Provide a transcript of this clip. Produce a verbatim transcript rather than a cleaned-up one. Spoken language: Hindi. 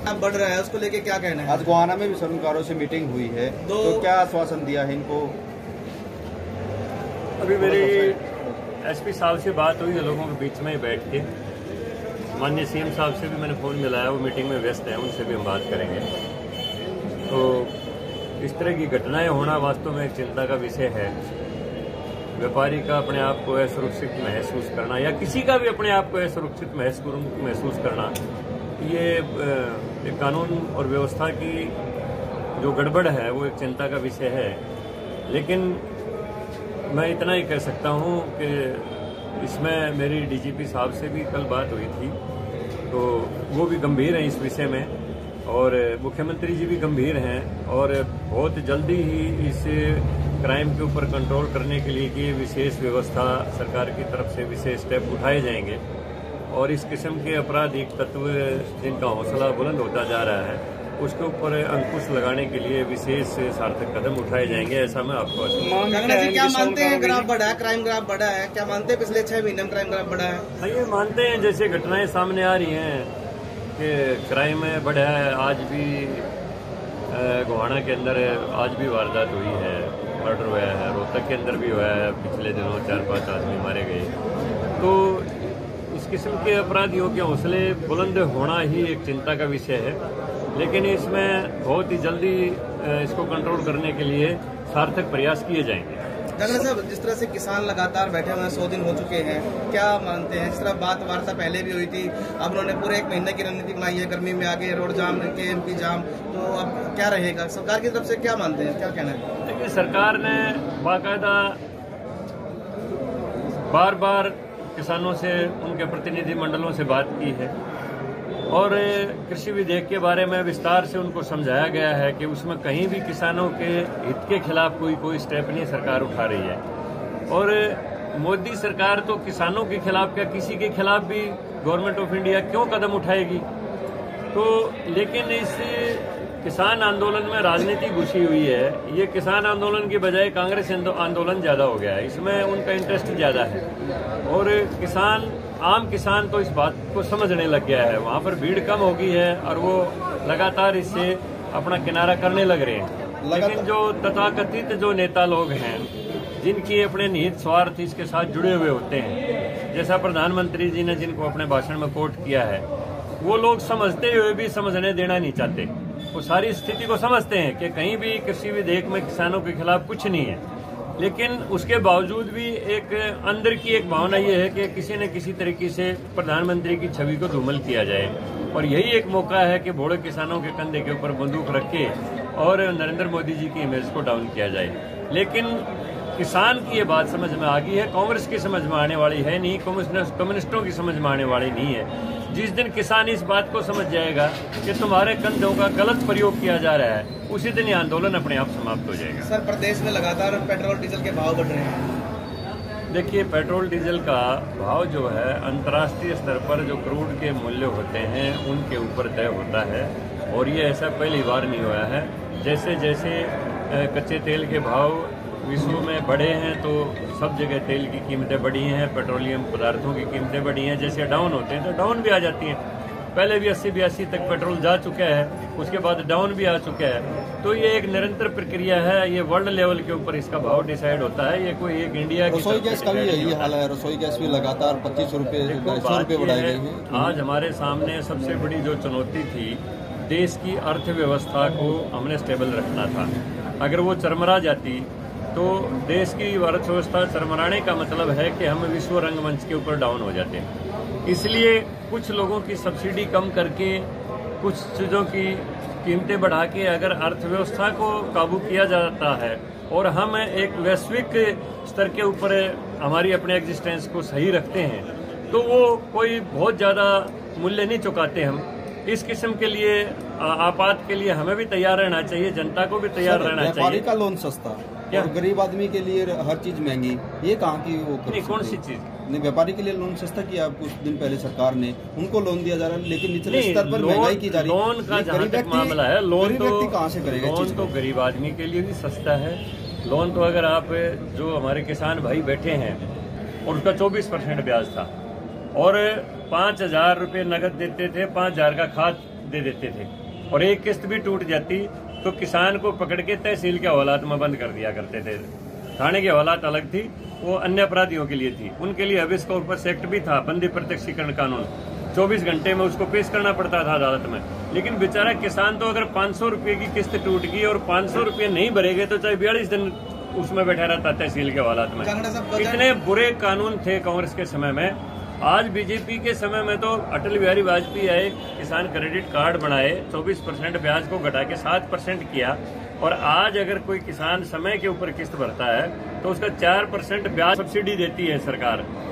अब बढ़ रहा है, उसको लेके क्या कहना है? आज गोहाना में भी श्रमिकों से मीटिंग हुई है, तो क्या आश्वासन दिया है इनको? अभी मेरी एसपी साहब से बात हुई है, लोगों के बीच में बैठ के। माननीय सीएम साहब से भी मैंने फोन मिलाया, वो मीटिंग में व्यस्त हैं, उनसे भी हम बात करेंगे। तो इस तरह की घटनाएं होना वास्तव में एक चिंता का विषय है। व्यापारी का अपने आप को असुरक्षित महसूस करना या किसी का भी अपने आप को असुरक्षित महसूस करना, ये कानून और व्यवस्था की जो गड़बड़ है वो एक चिंता का विषय है। लेकिन मैं इतना ही कह सकता हूं कि इसमें मेरी डीजीपी साहब से भी कल बात हुई थी, तो वो भी गंभीर हैं इस विषय में और मुख्यमंत्री जी भी गंभीर हैं और बहुत जल्दी ही इस क्राइम के ऊपर कंट्रोल करने के लिए की विशेष व्यवस्था सरकार की तरफ से विशेष स्टेप उठाए जाएंगे और इस किस्म के आपराधिक तत्व जिनका हौसला बुलंद होता जा रहा है उसके ऊपर अंकुश लगाने के लिए विशेष सार्थक कदम उठाए जाएंगे, ऐसा मैं आपको क्या मानते हैं? ग्राफ बढ़ा है, क्राइम ग्राफ बढ़ा है, क्या मानते हैं पिछले छह महीने में क्राइम ग्राफ बढ़ा है? हाँ, ये मानते हैं। जैसे घटनाएं सामने आ रही हैं कि क्राइम बढ़ा है, आज भी गोहाना के अंदर आज भी वारदात हुई है, मर्डर हुआ है, रोहतक के अंदर भी हुआ है, पिछले दिनों चार पांच आदमी मारे गए। तो इस किस्म के अपराधियों के हौसले बुलंद होना ही एक चिंता का विषय है, लेकिन इसमें बहुत ही जल्दी इसको कंट्रोल करने के लिए सार्थक प्रयास किए जाएंगे। जंगल साहब, जिस तरह से किसान लगातार बैठे हुए हैं, सौ दिन हो चुके हैं, क्या मानते हैं? जिस तरह बात वार्ता पहले भी हुई थी, अब उन्होंने पूरे एक महीने की रणनीति बनाई है, गर्मी में आगे रोड जाम, के एमपी जाम, तो अब क्या रहेगा? सरकार की तरफ से क्या मानते हैं, क्या कहना है? देखिए, सरकार ने बाकायदा बार बार किसानों से, उनके प्रतिनिधि मंडलों से बात की है और कृषि विधेयक के बारे में विस्तार से उनको समझाया गया है कि उसमें कहीं भी किसानों के हित के खिलाफ कोई कोई स्टेप नहीं सरकार उठा रही है। और मोदी सरकार तो किसानों के खिलाफ क्या, किसी के खिलाफ भी गवर्नमेंट ऑफ इंडिया क्यों कदम उठाएगी? तो लेकिन इस किसान आंदोलन में राजनीति घुसी हुई है। ये किसान आंदोलन की बजाय कांग्रेस आंदोलन ज्यादा हो गया है, इसमें उनका इंटरेस्ट ज्यादा है और किसान, आम किसान तो इस बात को समझने लग गया है। वहां पर भीड़ कम हो गई है और वो लगातार इससे अपना किनारा करने लग रहे हैं। लेकिन जो तथाकथित जो नेता लोग हैं, जिनकी अपने निहित स्वार्थ इसके साथ जुड़े हुए होते हैं, जैसा प्रधानमंत्री जी ने जिनको अपने भाषण में कोट किया है, वो लोग समझते हुए भी समझने देना नहीं चाहते। वो सारी स्थिति को समझते हैं कि कहीं भी कृषि विधेयक में किसानों के खिलाफ कुछ नहीं है, लेकिन उसके बावजूद भी एक अंदर की एक भावना ये है कि किसी न किसी तरीके से प्रधानमंत्री की छवि को धूमिल किया जाए और यही एक मौका है कि बूढ़े किसानों के कंधे के ऊपर बंदूक रख के और नरेंद्र मोदी जी की इमेज को डाउन किया जाए। लेकिन किसान की ये बात समझ में आ गई है, कांग्रेस की समझ में आने वाली है नहीं, कम्युनिस्टों की समझ में आने वाली नहीं है। जिस दिन किसान इस बात को समझ जाएगा कि तुम्हारे कंधों का गलत प्रयोग किया जा रहा है, उसी दिन ये आंदोलन अपने आप समाप्त हो जाएगा। सर, प्रदेश में लगातार पेट्रोल डीजल के भाव बढ़ रहे हैं। देखिए, पेट्रोल डीजल का भाव जो है अंतर्राष्ट्रीय स्तर पर जो क्रूड के मूल्य होते हैं उनके ऊपर तय होता है और ये ऐसा पहली बार नहीं हुआ है। जैसे जैसे कच्चे तेल के भाव विश्व में बढ़े हैं तो सब जगह तेल की कीमतें बढ़ी हैं, पेट्रोलियम पदार्थों की कीमतें बढ़ी हैं। जैसे डाउन होते हैं तो डाउन भी आ जाती हैं। पहले भी अस्सी बयासी तक पेट्रोल जा चुका है, उसके बाद डाउन भी आ चुका है। तो ये एक निरंतर प्रक्रिया है, ये वर्ल्ड लेवल के ऊपर इसका भाव डिसाइड होता है। ये कोई एक इंडिया की रसोई गैस का भी यही हाल है। रसोई गैस भी लगातार पच्चीस रुपये सौ रुपये बढ़ाई गई है। आज हमारे सामने सबसे बड़ी जो चुनौती थी, देश की अर्थव्यवस्था को हमने स्टेबल रखना था। अगर वो चरमरा जाती तो देश की अर्थव्यवस्था चरमराने का मतलब है कि हम विश्व रंगमंच के ऊपर डाउन हो जाते हैं। इसलिए कुछ लोगों की सब्सिडी कम करके, कुछ चीज़ों की कीमतें बढ़ा के अगर अर्थव्यवस्था को काबू किया जाता है और हम एक वैश्विक स्तर के ऊपर हमारी अपने एग्जिस्टेंस को सही रखते हैं, तो वो कोई बहुत ज़्यादा मूल्य नहीं चुकाते। हम इस किस्म के लिए आपात के लिए हमें भी तैयार रहना चाहिए, जनता को भी तैयार रहना चाहिए। व्यापारी का लोन सस्ता और गरीब आदमी के लिए हर चीज महंगी, ये कहाँ की वो नहीं, कौन सी चीज नहीं? व्यापारी के लिए लोन सस्ता किया कुछ दिन पहले सरकार ने, उनको लोन दिया जा रहा है, लेकिन निचले स्तर पर महंगाई की जा रही है। लोन का जहाँ तक मामला है, लोन तो कहाँ से करेगा? लोन तो गरीब आदमी के लिए भी सस्ता है। लोन तो अगर आप, जो हमारे किसान भाई बैठे हैं, और उसका चौबीस परसेंट ब्याज था और पांच हजार रूपये नगद देते थे, पांच हजार का खाद दे देते थे, और एक किस्त भी टूट जाती तो किसान को पकड़ के तहसील के हवालात में बंद कर दिया करते थे। थाने की हवालात अलग थी, वो अन्य अपराधियों के लिए थी। उनके लिए हबीस कॉर्पस एक्ट भी था, बंदी प्रत्यक्षीकरण कानून, चौबीस घंटे में उसको पेश करना पड़ता था अदालत में। लेकिन बेचारा किसान तो अगर पाँच सौ रुपये की किस्त टूट गई और पाँच सौ रुपये नहीं भरेगे तो चाहे बयालीस दिन उसमें बैठा रहता तहसील के हवालात में। इतने बुरे कानून थे कांग्रेस के समय में। आज बीजेपी के समय में तो अटल बिहारी वाजपेयी आए, किसान क्रेडिट कार्ड बनाए, चौबीस परसेंट ब्याज को घटा के सात परसेंट किया, और आज अगर कोई किसान समय के ऊपर किस्त भरता है तो उसका चार परसेंट ब्याज सब्सिडी देती है सरकार।